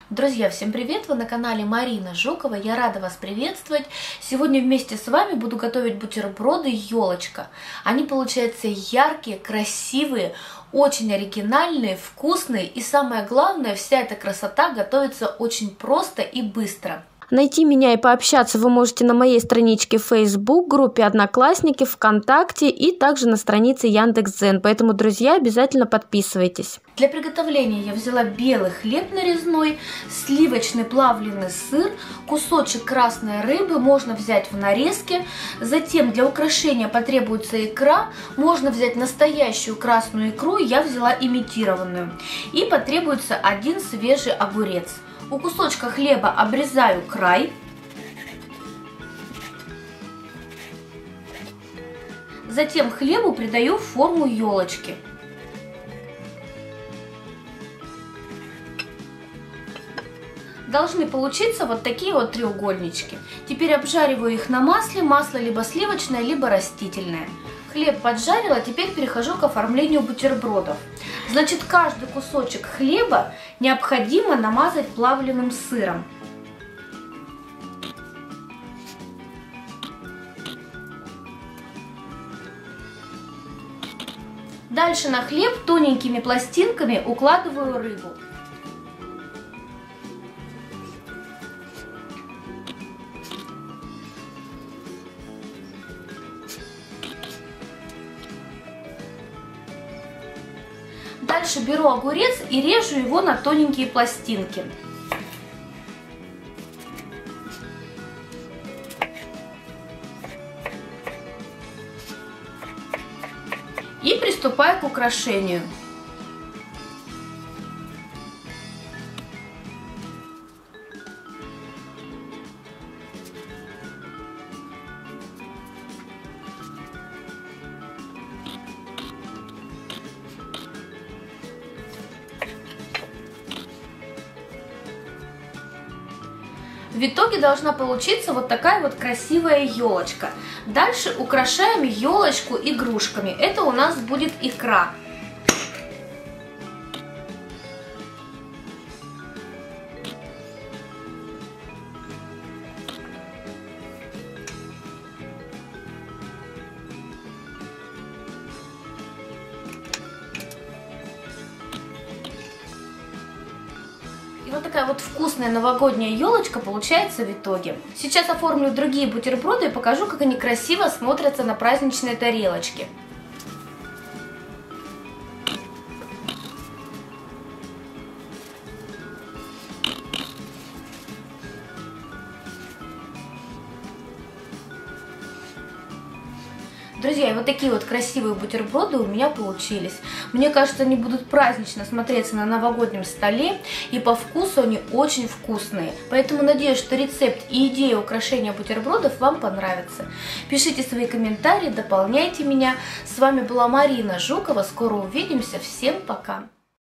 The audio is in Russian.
Друзья, всем привет! Вы на канале Марина Жукова. Я рада вас приветствовать. Сегодня вместе с вами буду готовить бутерброды «Елочка». Они получаются яркие, красивые, очень оригинальные, вкусные и самое главное, вся эта красота готовится очень просто и быстро. Найти меня и пообщаться вы можете на моей страничке в Facebook, группе Одноклассники, ВКонтакте и также на странице Яндекс.Дзен. Поэтому, друзья, обязательно подписывайтесь. Для приготовления я взяла белый хлеб нарезной, сливочный плавленый сыр, кусочек красной рыбы, можно взять в нарезке. Затем для украшения потребуется икра, можно взять настоящую красную икру, я взяла имитированную. И потребуется один свежий огурец. У кусочка хлеба обрезаю край. Затем хлебу придаю форму елочки. Должны получиться вот такие вот треугольнички. Теперь обжариваю их на масле. Масло либо сливочное, либо растительное. Хлеб поджарила, теперь перехожу к оформлению бутербродов. Значит, каждый кусочек хлеба необходимо намазать плавленым сыром. Дальше на хлеб тоненькими пластинками укладываю рыбу. Дальше беру огурец и режу его на тоненькие пластинки. И приступаю к украшению. В итоге должна получиться вот такая вот красивая елочка. Дальше украшаем елочку игрушками. Это у нас будет икра. И вот такая вот вкусная новогодняя елочка получается в итоге. Сейчас оформлю другие бутерброды и покажу, как они красиво смотрятся на праздничной тарелочке. Друзья, и вот такие вот красивые бутерброды у меня получились. Мне кажется, они будут празднично смотреться на новогоднем столе, и по вкусу они очень вкусные. Поэтому надеюсь, что рецепт и идея украшения бутербродов вам понравятся. Пишите свои комментарии, дополняйте меня. С вами была Марина Жукова. Скоро увидимся. Всем пока!